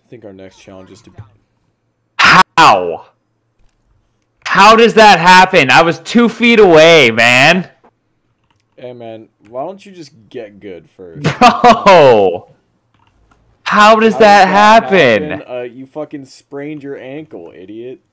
think our next challenge is to... How? How does that happen? I was 2 feet away, man. Hey, man, why don't you just get good first? No! How does that happen? You fucking sprained your ankle, idiot.